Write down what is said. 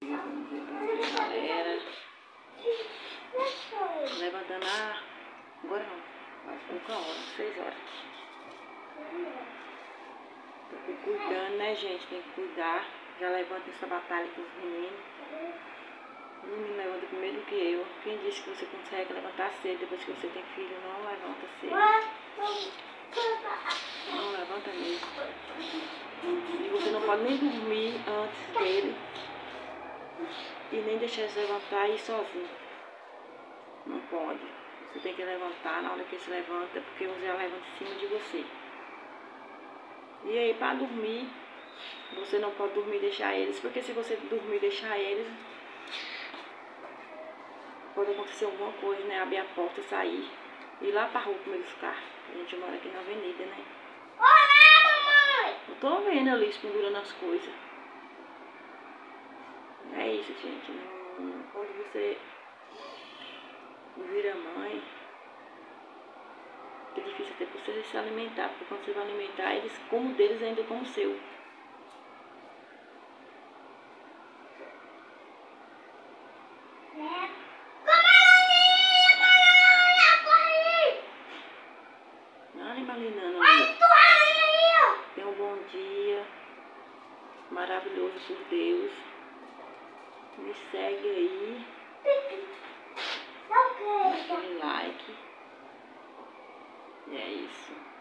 bom dia, galera. Levantando agora não, faz pouca hora, 6 horas. Tô cuidando, né, gente? Tem que cuidar. Já levanta essa batalha com os meninos. O menino levanta primeiro do que eu. Quem disse que você consegue levantar cedo depois que você tem filho? Não levanta cedo. Não levanta mesmo. E você não pode nem dormir antes dele. E nem deixar ele se levantar e ir sozinho. Não pode. Você tem que levantar na hora que ele se levanta, porque você já levanta em cima de você. E aí, para dormir, você não pode dormir e deixar eles, porque se você dormir e deixar eles, pode acontecer alguma coisa, né? Abrir a porta e sair. E ir lá pra rua com meus carros. A gente mora aqui na avenida, né? Olá, mamãe! Eu tô vendo ali pendurando as coisas. É isso, gente. Quando você vira mãe, é difícil até pra você se alimentar, porque quando você vai alimentar, eles como deles ainda como o seu. Ai, Malinana, tenha um bom dia, maravilhoso por Deus. Me segue aí, deixa aquele like. E é isso.